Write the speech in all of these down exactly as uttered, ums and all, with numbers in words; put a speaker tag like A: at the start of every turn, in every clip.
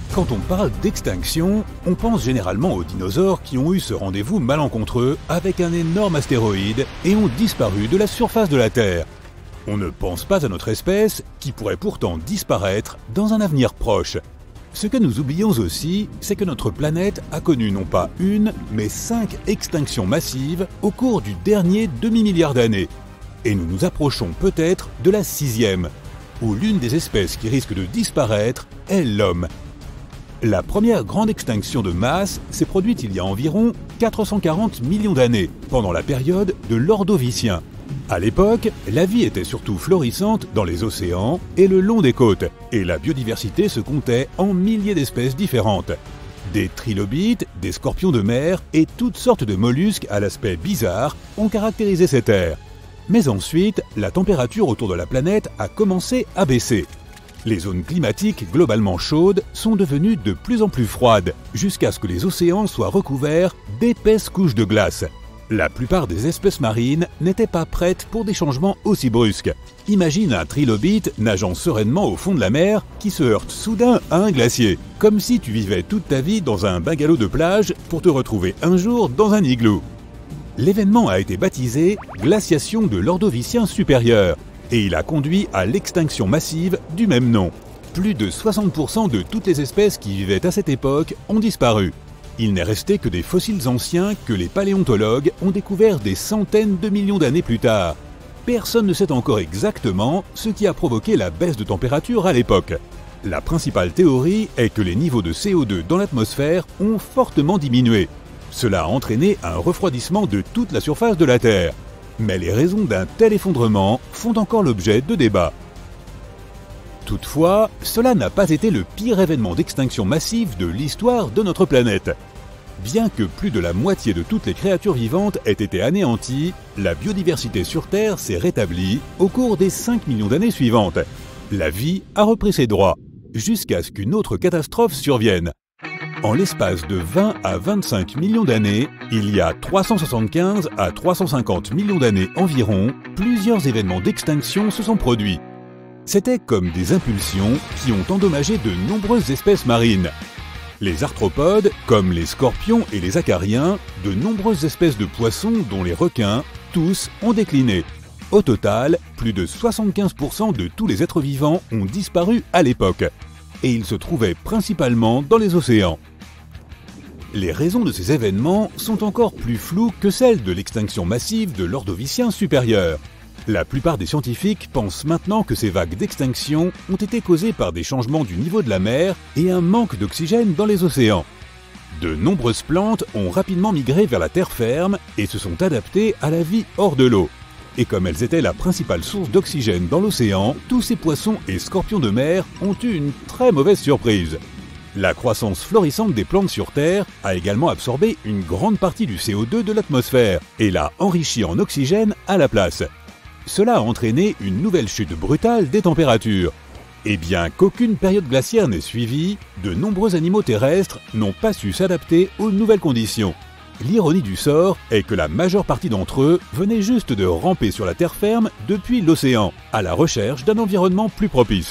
A: Quand on parle d'extinction, on pense généralement aux dinosaures qui ont eu ce rendez-vous malencontreux avec un énorme astéroïde et ont disparu de la surface de la Terre. On ne pense pas à notre espèce qui pourrait pourtant disparaître dans un avenir proche. Ce que nous oublions aussi, c'est que notre planète a connu non pas une, mais cinq extinctions massives au cours du dernier demi-milliard d'années. Et nous nous approchons peut-être de la sixième, où l'une des espèces qui risque de disparaître est l'homme. La première grande extinction de masse s'est produite il y a environ quatre cent quarante millions d'années, pendant la période de l'Ordovicien. À l'époque, la vie était surtout florissante dans les océans et le long des côtes, et la biodiversité se comptait en milliers d'espèces différentes. Des trilobites, des scorpions de mer et toutes sortes de mollusques à l'aspect bizarre ont caractérisé cette ère. Mais ensuite, la température autour de la planète a commencé à baisser. Les zones climatiques globalement chaudes sont devenues de plus en plus froides, jusqu'à ce que les océans soient recouverts d'épaisses couches de glace. La plupart des espèces marines n'étaient pas prêtes pour des changements aussi brusques. Imagine un trilobite nageant sereinement au fond de la mer qui se heurte soudain à un glacier, comme si tu vivais toute ta vie dans un bungalow de plage pour te retrouver un jour dans un igloo. L'événement a été baptisé glaciation de l'Ordovicien supérieur, et il a conduit à l'extinction massive du même nom. Plus de soixante pour cent de toutes les espèces qui vivaient à cette époque ont disparu. Il n'est resté que des fossiles anciens que les paléontologues ont découverts des centaines de millions d'années plus tard. Personne ne sait encore exactement ce qui a provoqué la baisse de température à l'époque. La principale théorie est que les niveaux de C O deux dans l'atmosphère ont fortement diminué. Cela a entraîné un refroidissement de toute la surface de la Terre. Mais les raisons d'un tel effondrement font encore l'objet de débats. Toutefois, cela n'a pas été le pire événement d'extinction massive de l'histoire de notre planète. Bien que plus de la moitié de toutes les créatures vivantes aient été anéanties, la biodiversité sur Terre s'est rétablie au cours des cinq millions d'années suivantes. La vie a repris ses droits, jusqu'à ce qu'une autre catastrophe survienne. En l'espace de vingt à vingt-cinq millions d'années, il y a trois cent soixante-quinze à trois cent cinquante millions d'années environ, plusieurs événements d'extinction se sont produits. C'était comme des impulsions qui ont endommagé de nombreuses espèces marines. Les arthropodes, comme les scorpions et les acariens, de nombreuses espèces de poissons dont les requins, tous ont décliné. Au total, plus de soixante-quinze pour cent de tous les êtres vivants ont disparu à l'époque. Et ils se trouvaient principalement dans les océans. Les raisons de ces événements sont encore plus floues que celles de l'extinction massive de l'Ordovicien supérieur. La plupart des scientifiques pensent maintenant que ces vagues d'extinction ont été causées par des changements du niveau de la mer et un manque d'oxygène dans les océans. De nombreuses plantes ont rapidement migré vers la terre ferme et se sont adaptées à la vie hors de l'eau. Et comme elles étaient la principale source d'oxygène dans l'océan, tous ces poissons et scorpions de mer ont eu une très mauvaise surprise. La croissance florissante des plantes sur Terre a également absorbé une grande partie du C O deux de l'atmosphère et l'a enrichi en oxygène à la place. Cela a entraîné une nouvelle chute brutale des températures. Et bien qu'aucune période glaciaire n'ait suivi, de nombreux animaux terrestres n'ont pas su s'adapter aux nouvelles conditions. L'ironie du sort est que la majeure partie d'entre eux venaient juste de ramper sur la terre ferme depuis l'océan, à la recherche d'un environnement plus propice.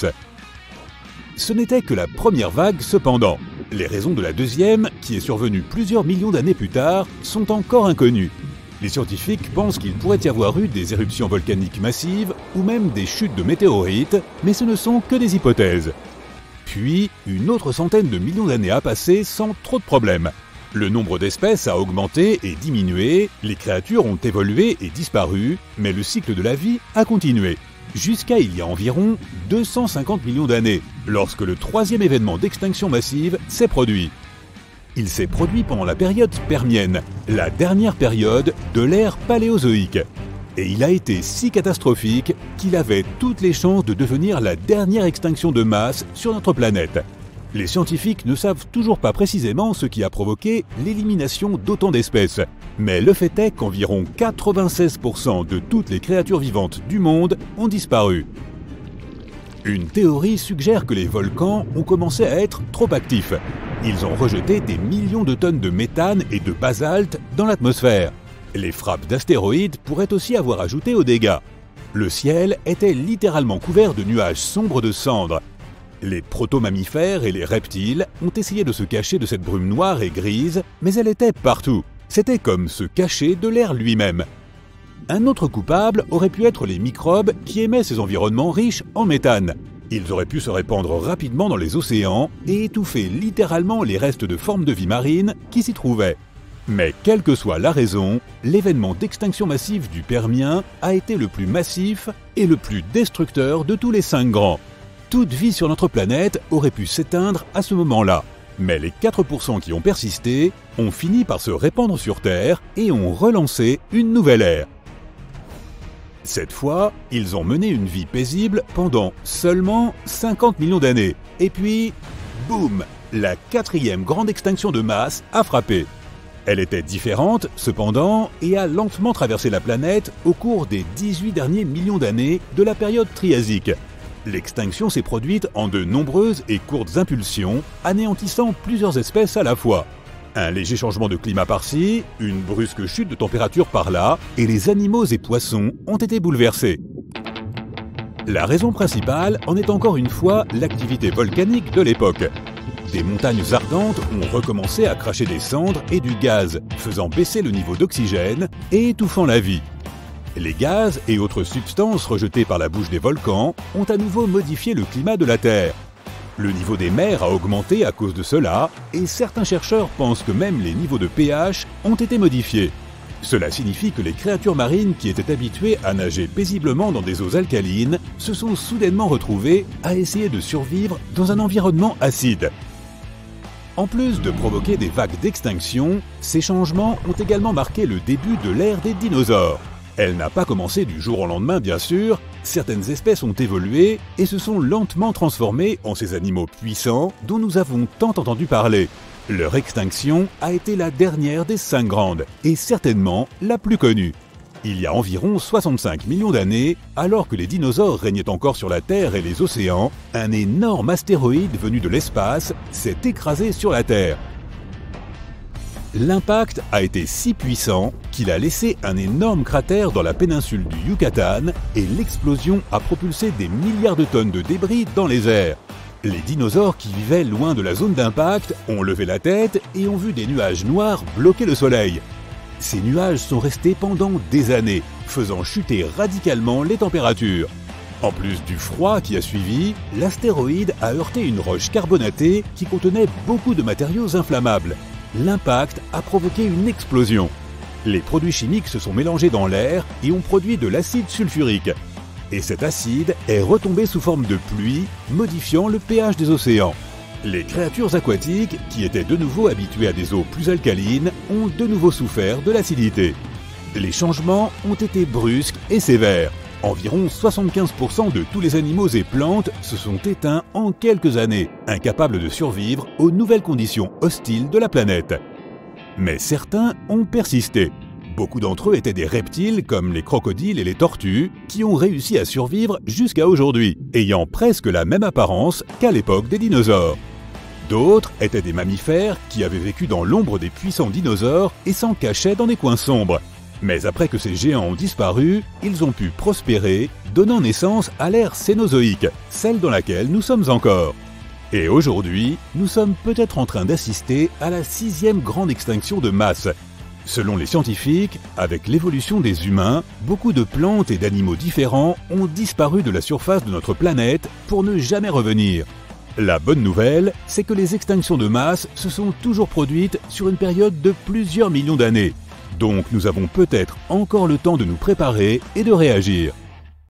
A: Ce n'était que la première vague cependant. Les raisons de la deuxième, qui est survenue plusieurs millions d'années plus tard, sont encore inconnues. Les scientifiques pensent qu'il pourrait y avoir eu des éruptions volcaniques massives ou même des chutes de météorites, mais ce ne sont que des hypothèses. Puis, une autre centaine de millions d'années a passé sans trop de problèmes. Le nombre d'espèces a augmenté et diminué, les créatures ont évolué et disparu, mais le cycle de la vie a continué. Jusqu'à il y a environ deux cent cinquante millions d'années, lorsque le troisième événement d'extinction massive s'est produit. Il s'est produit pendant la période permienne, la dernière période de l'ère paléozoïque. Et il a été si catastrophique qu'il avait toutes les chances de devenir la dernière extinction de masse sur notre planète. Les scientifiques ne savent toujours pas précisément ce qui a provoqué l'élimination d'autant d'espèces, mais le fait est qu'environ quatre-vingt-seize pour cent de toutes les créatures vivantes du monde ont disparu. Une théorie suggère que les volcans ont commencé à être trop actifs. Ils ont rejeté des millions de tonnes de méthane et de basalte dans l'atmosphère. Les frappes d'astéroïdes pourraient aussi avoir ajouté aux dégâts. Le ciel était littéralement couvert de nuages sombres de cendres. Les proto-mammifères et les reptiles ont essayé de se cacher de cette brume noire et grise, mais elle était partout. C'était comme se cacher de l'air lui-même. Un autre coupable aurait pu être les microbes qui aimaient ces environnements riches en méthane. Ils auraient pu se répandre rapidement dans les océans et étouffer littéralement les restes de formes de vie marine qui s'y trouvaient. Mais quelle que soit la raison, l'événement d'extinction massive du Permien a été le plus massif et le plus destructeur de tous les cinq grands. Toute vie sur notre planète aurait pu s'éteindre à ce moment-là. Mais les quatre pour cent qui ont persisté ont fini par se répandre sur Terre et ont relancé une nouvelle ère. Cette fois, ils ont mené une vie paisible pendant seulement cinquante millions d'années. Et puis, boum, la quatrième grande extinction de masse a frappé. Elle était différente, cependant, et a lentement traversé la planète au cours des dix-huit derniers millions d'années de la période triasique. L'extinction s'est produite en de nombreuses et courtes impulsions, anéantissant plusieurs espèces à la fois. Un léger changement de climat par-ci, une brusque chute de température par-là, et les animaux et poissons ont été bouleversés. La raison principale en est encore une fois l'activité volcanique de l'époque. Des montagnes ardentes ont recommencé à cracher des cendres et du gaz, faisant baisser le niveau d'oxygène et étouffant la vie. Les gaz et autres substances rejetées par la bouche des volcans ont à nouveau modifié le climat de la Terre. Le niveau des mers a augmenté à cause de cela, et certains chercheurs pensent que même les niveaux de pH ont été modifiés. Cela signifie que les créatures marines qui étaient habituées à nager paisiblement dans des eaux alcalines se sont soudainement retrouvées à essayer de survivre dans un environnement acide. En plus de provoquer des vagues d'extinction, ces changements ont également marqué le début de l'ère des dinosaures. Elle n'a pas commencé du jour au lendemain, bien sûr. Certaines espèces ont évolué et se sont lentement transformées en ces animaux puissants dont nous avons tant entendu parler. Leur extinction a été la dernière des cinq grandes, et certainement la plus connue. Il y a environ soixante-cinq millions d'années, alors que les dinosaures régnaient encore sur la Terre et les océans, un énorme astéroïde venu de l'espace s'est écrasé sur la Terre. L'impact a été si puissant qu'il a laissé un énorme cratère dans la péninsule du Yucatan et l'explosion a propulsé des milliards de tonnes de débris dans les airs. Les dinosaures qui vivaient loin de la zone d'impact ont levé la tête et ont vu des nuages noirs bloquer le soleil. Ces nuages sont restés pendant des années, faisant chuter radicalement les températures. En plus du froid qui a suivi, l'astéroïde a heurté une roche carbonatée qui contenait beaucoup de matériaux inflammables. L'impact a provoqué une explosion. Les produits chimiques se sont mélangés dans l'air et ont produit de l'acide sulfurique. Et cet acide est retombé sous forme de pluie, modifiant le pH des océans. Les créatures aquatiques, qui étaient de nouveau habituées à des eaux plus alcalines, ont de nouveau souffert de l'acidité. Les changements ont été brusques et sévères. Environ soixante-quinze pour cent de tous les animaux et plantes se sont éteints en quelques années, incapables de survivre aux nouvelles conditions hostiles de la planète. Mais certains ont persisté. Beaucoup d'entre eux étaient des reptiles comme les crocodiles et les tortues qui ont réussi à survivre jusqu'à aujourd'hui, ayant presque la même apparence qu'à l'époque des dinosaures. D'autres étaient des mammifères qui avaient vécu dans l'ombre des puissants dinosaures et s'en cachaient dans des coins sombres. Mais après que ces géants ont disparu, ils ont pu prospérer, donnant naissance à l'ère cénozoïque, celle dans laquelle nous sommes encore. Et aujourd'hui, nous sommes peut-être en train d'assister à la sixième grande extinction de masse. Selon les scientifiques, avec l'évolution des humains, beaucoup de plantes et d'animaux différents ont disparu de la surface de notre planète pour ne jamais revenir. La bonne nouvelle, c'est que les extinctions de masse se sont toujours produites sur une période de plusieurs millions d'années. Donc nous avons peut-être encore le temps de nous préparer et de réagir.